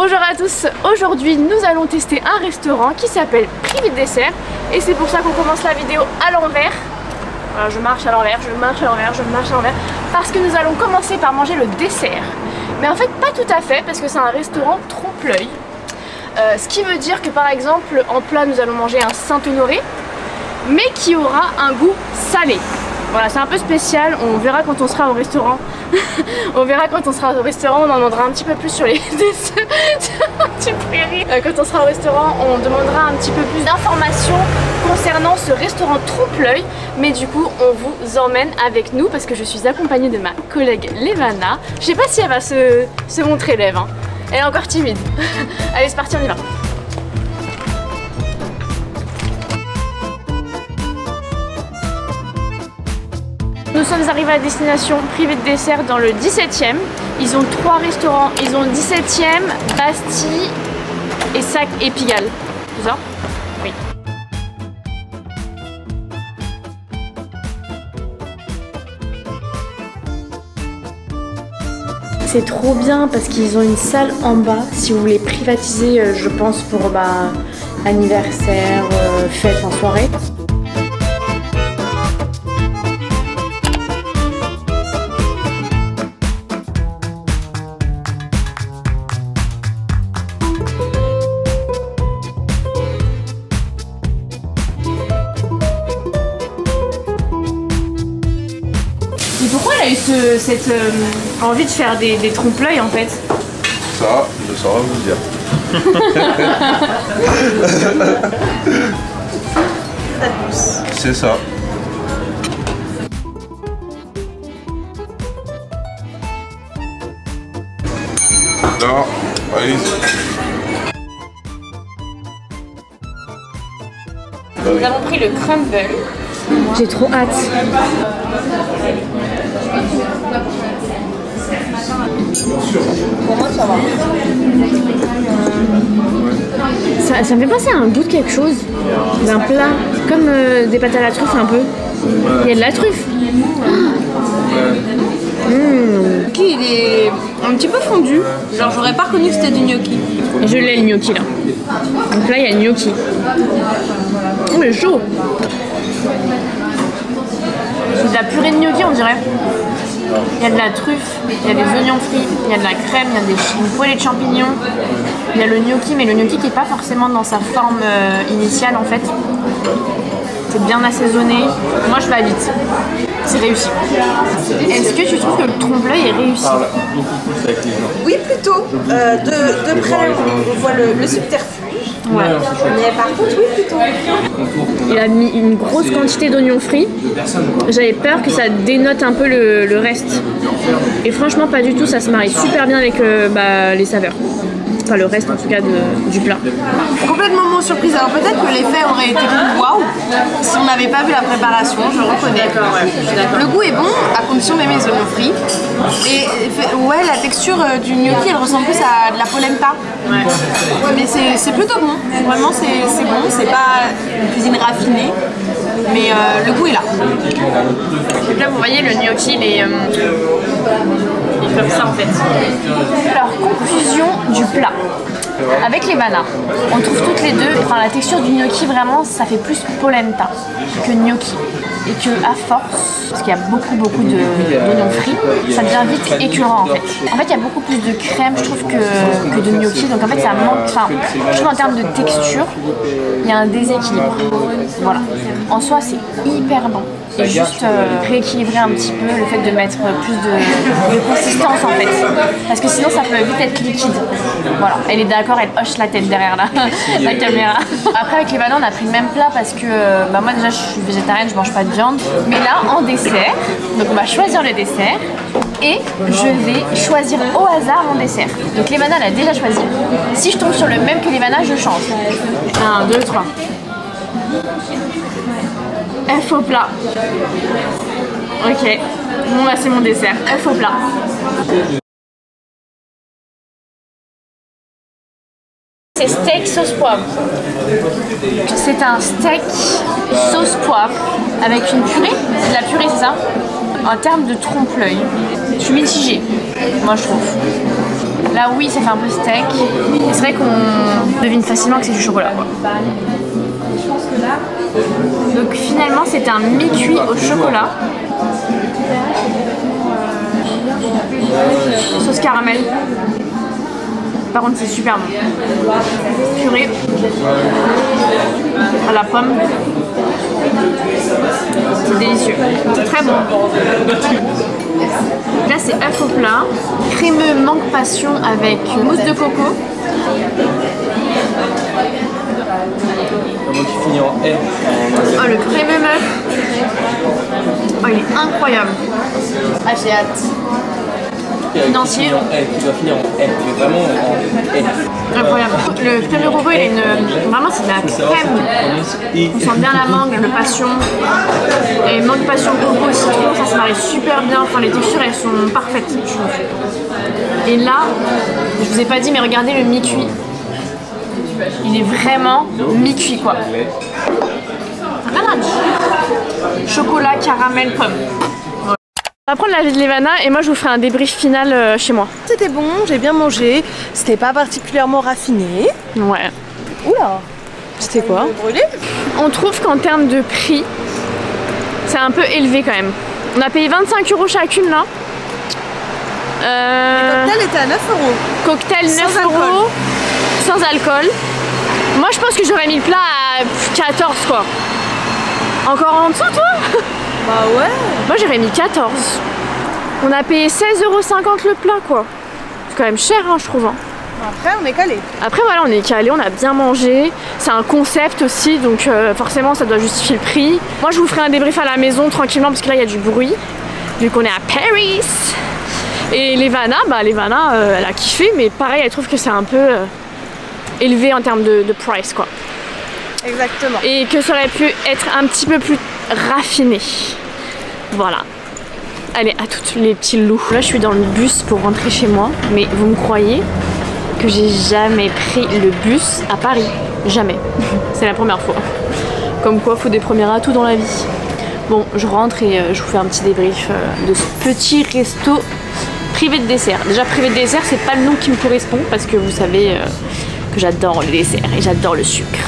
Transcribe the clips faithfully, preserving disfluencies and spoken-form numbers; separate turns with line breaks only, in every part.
Bonjour à tous, aujourd'hui nous allons tester un restaurant qui s'appelle Privé de dessert et c'est pour ça qu'on commence la vidéo à l'envers. Voilà, je marche à l'envers, je marche à l'envers, je marche à l'envers parce que nous allons commencer par manger le dessert. Mais en fait pas tout à fait parce que c'est un restaurant trompe-l'œil. Euh, ce qui veut dire que par exemple en plat nous allons manger un Saint-Honoré mais qui aura un goût salé. Voilà, c'est un peu spécial, on verra quand on sera au restaurant. On verra quand on sera au restaurant, on en demandera un petit peu plus sur les desserts. Tu prairies. Quand on sera au restaurant, on demandera un petit peu plus d'informations concernant ce restaurant trompe-l'œil. Mais du coup, on vous emmène avec nous parce que je suis accompagnée de ma collègue Levana. Je sais pas si elle va se, se montrer Lev, hein. Elle est encore timide. Allez, c'est parti, on y va. Nous sommes arrivés à destination Privé de dessert dans le dix-septième. Ils ont trois restaurants. Ils ont dix-septième, Bastille et Sac et Pigalle. C'est ça? Oui. C'est trop bien parce qu'ils ont une salle en bas si vous voulez privatiser, euh, je pense, pour bah, anniversaire, euh, fête, en soirée. Mais pourquoi elle a eu ce, cette euh, envie de faire des, des trompe-l'œil en fait?
Ça, je saurais vous dire. C'est ça. Non, allez.
Nous avons pris le crumble. J'ai trop hâte. Pour moi, ça va. Ça, ça me fait penser à un goût de quelque chose, d'un plat, comme euh, des pâtes à la truffe un peu. Il y a de la truffe. Mmh.
Il est un petit peu fondu. Genre, j'aurais pas reconnu que c'était du gnocchi.
Je l'ai le gnocchi là. Donc là, il y a le gnocchi. Oh, il est chaud. C'est de la purée de gnocchi, on dirait. Il y a de la truffe, il y a des oignons frits, il y a de la crème, il y a des, une poêlée de champignons. Il y a le gnocchi, mais le gnocchi qui n'est pas forcément dans sa forme euh, initiale en fait. C'est bien assaisonné. Moi, je valide. C'est réussi. Est-ce que tu trouves que le trompe-l'œil est réussi?
Oui, plutôt. Euh, de, de près, on voit le, le subterfuge.
Ouais.
Mais par contre, oui, plutôt.
Il a mis une grosse quantité d'oignons frits. J'avais peur que ça dénote un peu le, le reste. Et franchement, pas du tout. Ça se marie super bien avec euh, bah, les saveurs. Enfin, le reste en tout cas de, du plat.
Complètement mon surprise. Alors peut-être que l'effet aurait été waouh si on n'avait pas vu la préparation, je reconnais. Ouais, le goût est bon à condition d'aimer les oignons frits. Et ouais, la texture du gnocchi elle ressemble plus à de la polenta. Ouais. Mais c'est plutôt bon. Vraiment c'est bon. C'est pas une cuisine raffinée. Mais euh, le goût est là.
Donc là vous voyez le gnocchi il est, euh, il est comme ça en fait. Alors conclusion du plat. Avec les bananes, on trouve toutes les deux, enfin la texture du gnocchi vraiment ça fait plus polenta que gnocchi. Et que à force, parce qu'il y a beaucoup beaucoup d'oignons frits, ça devient vite écœurant en fait. En fait il y a beaucoup plus de crème je trouve que, que de gnocchi, donc en fait ça manque, enfin je trouve en termes de texture, il y a un déséquilibre. Voilà. En soi c'est hyper bon. Et juste euh, rééquilibrer un petit peu le fait de mettre plus de, de consistance en fait. Parce que sinon ça peut vite être liquide. Voilà, elle est d'accord, elle hoche la tête derrière la, la caméra. Après avec les bananes on a pris le même plat parce que bah, moi déjà je suis végétarienne, je mange pas de viande. Mais là en dessert, donc on va choisir le dessert. Et je vais choisir au hasard mon dessert. Donc les bananes elle a déjà choisi. Si je tombe sur le même que les bananes, je change. un, deux, trois. F au plat. Ok. Bon bah c'est mon dessert. F au plat. C'est steak sauce poivre. C'est un steak sauce poivre avec une purée. C'est de la purée, c'est ça? En termes de trompe-l'œil, je suis mitigée, moi je trouve. Là oui ça fait un peu steak. C'est vrai qu'on devine facilement que c'est du chocolat quoi. Donc finalement c'était un mi-cuit au chocolat. Sauce caramel. Par contre c'est super bon. Purée à la pomme. C'est délicieux. C'est très bon. Là c'est œuf au plat. Crémeux mangue passion avec mousse de coco.
Comment tu finis en haie?
Oh le crémeux meuf. Oh il est incroyable. Ah j'ai hâte. Financier.
Tu dois finir en haie, mais vraiment en haie.
Incroyable. Le crème de coco, il a une. Vraiment, c'est de la crème. On sent bien la mangue, le passion. Et mangue, passion, coco, citron, ça se marie super bien. Enfin, les textures, elles sont parfaites, je trouve. Et là, je vous ai pas dit, mais regardez le mi-cuit. Il est vraiment mi-cuit, quoi. Rien à dire. Chocolat, caramel, pomme. On va prendre la vie de Levana et moi je vous ferai un débrief final euh, chez moi.
C'était bon, j'ai bien mangé, c'était pas particulièrement raffiné.
Ouais.
Oula, c'était quoi? Brûlé.
On trouve qu'en termes de prix, c'est un peu élevé quand même. On a payé vingt-cinq euros chacune là. Euh...
Le cocktail était à neuf euros.
Cocktail neuf euros, sans alcool. Moi je pense que j'aurais mis le plat à quatorze quoi. Encore en dessous toi?
Bah ouais.
Moi j'aurais mis quatorze. On a payé seize euros cinquante le plat quoi. C'est quand même cher hein, je trouve. Hein.
Après on est calé.
Après voilà on est calé, on a bien mangé. C'est un concept aussi donc euh, forcément ça doit justifier le prix. Moi je vous ferai un débrief à la maison tranquillement parce que là il y a du bruit. Vu qu'on est à Paris. Et Levana, bah Levana euh, elle a kiffé mais pareil elle trouve que c'est un peu euh, élevé en termes de, de price quoi.
Exactement.
Et que ça aurait pu être un petit peu plus raffiné. Voilà. Allez, à toutes les petits loups. Là, je suis dans le bus pour rentrer chez moi. Mais vous me croyez que j'ai jamais pris le bus à Paris? Jamais. C'est la première fois. Comme quoi, faut des premiers atouts dans la vie. Bon, je rentre et euh, je vous fais un petit débrief euh, de ce petit resto privé de dessert. Déjà, privé de dessert, c'est pas le nom qui me correspond parce que vous savez euh, que j'adore le dessert et j'adore le sucre.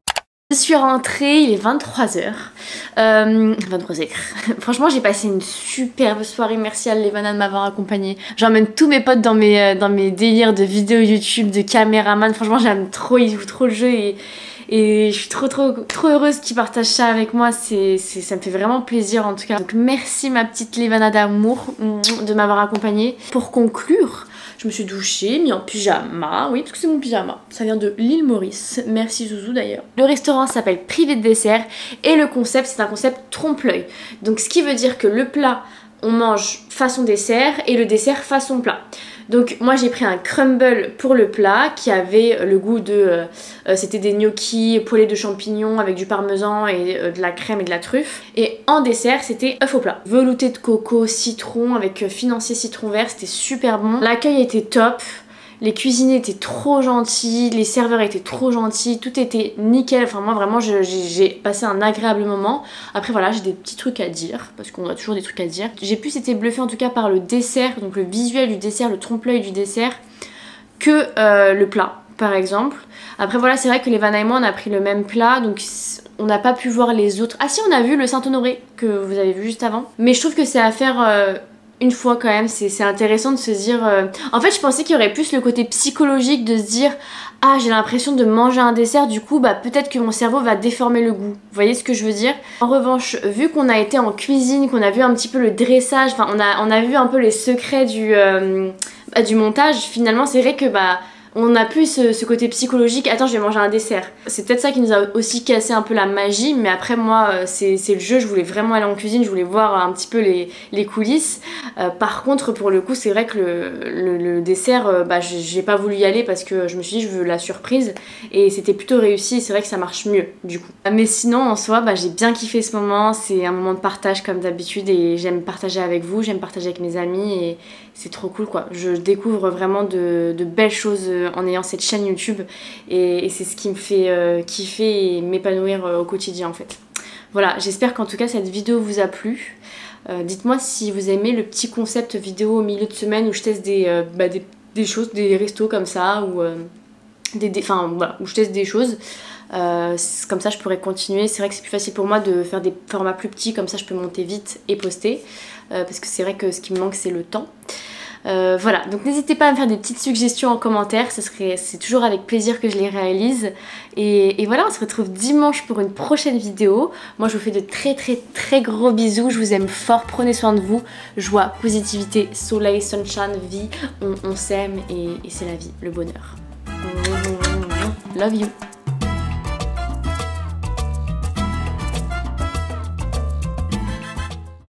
Je suis rentrée, il est vingt-trois heures. Euh, vingt-trois heures. Franchement, j'ai passé une superbe soirée. Merci à Levana de m'avoir accompagnée. J'emmène tous mes potes dans mes, dans mes délires de vidéos YouTube, de caméraman. Franchement, j'aime trop, ils jouent trop le jeu et, et je suis trop, trop, trop heureuse qu'ils partagent ça avec moi. C'est, c'est, ça me fait vraiment plaisir en tout cas. Donc, merci ma petite Levana d'amour de m'avoir accompagnée. Pour conclure, je me suis douchée, mis en pyjama, oui parce que c'est mon pyjama, ça vient de l'île Maurice, merci Zouzou d'ailleurs. Le restaurant s'appelle Privé de dessert et le concept c'est un concept trompe-l'œil. Donc ce qui veut dire que le plat on mange façon dessert et le dessert façon plat. Donc moi j'ai pris un crumble pour le plat qui avait le goût de... Euh, c'était des gnocchis poêlés de champignons avec du parmesan et euh, de la crème et de la truffe. Et en dessert c'était œuf au plat. Velouté de coco, citron avec euh, financier citron vert, c'était super bon. L'accueil était top. Les cuisiniers étaient trop gentils, les serveurs étaient trop gentils, tout était nickel. Enfin moi vraiment j'ai passé un agréable moment. Après voilà j'ai des petits trucs à dire parce qu'on a toujours des trucs à dire. J'ai plus été bluffée en tout cas par le dessert, donc le visuel du dessert, le trompe-l'œil du dessert que euh, le plat par exemple. Après voilà c'est vrai que Levana et moi on a pris le même plat donc on n'a pas pu voir les autres. Ah si on a vu le Saint-Honoré que vous avez vu juste avant. Mais je trouve que c'est à faire... Euh, une fois quand même, c'est intéressant de se dire... Euh... En fait je pensais qu'il y aurait plus le côté psychologique de se dire ah j'ai l'impression de manger un dessert du coup bah peut-être que mon cerveau va déformer le goût. Vous voyez ce que je veux dire? En revanche vu qu'on a été en cuisine, qu'on a vu un petit peu le dressage, enfin on a, on a vu un peu les secrets du, euh, bah, du montage, finalement c'est vrai que bah... on a plus ce, ce côté psychologique, attends je vais manger un dessert. C'est peut-être ça qui nous a aussi cassé un peu la magie, mais après moi c'est le jeu, je voulais vraiment aller en cuisine, je voulais voir un petit peu les, les coulisses. Euh, par contre pour le coup c'est vrai que le, le, le dessert, euh, bah, j'ai pas voulu y aller parce que je me suis dit je veux la surprise et c'était plutôt réussi, c'est vrai que ça marche mieux du coup. Mais sinon en soi bah, j'ai bien kiffé ce moment, c'est un moment de partage comme d'habitude et j'aime partager avec vous, j'aime partager avec mes amis et c'est trop cool quoi. Je découvre vraiment de, de belles choses en ayant cette chaîne YouTube et, et c'est ce qui me fait euh, kiffer et m'épanouir euh, au quotidien en fait. Voilà, j'espère qu'en tout cas cette vidéo vous a plu. Euh, dites-moi si vous aimez le petit concept vidéo au milieu de semaine où je teste des, euh, bah, des
des choses, des restos comme ça, ou euh, des, des, enfin, voilà, où je teste des choses. Euh, comme ça je pourrais continuer. C'est vrai que c'est plus facile pour moi de faire des formats plus petits, comme ça je peux monter vite et poster, euh, parce que c'est vrai que ce qui me manque c'est le temps. Euh, voilà, donc n'hésitez pas à me faire des petites suggestions en commentaire, ce serait, c'est toujours avec plaisir que je les réalise. Et, et voilà, on se retrouve dimanche pour une prochaine vidéo. Moi je vous fais de très très très gros bisous, je vous aime fort, prenez soin de vous. Joie, positivité, soleil, sunshine, vie, on, on s'aime et, et c'est la vie, le bonheur. Love you.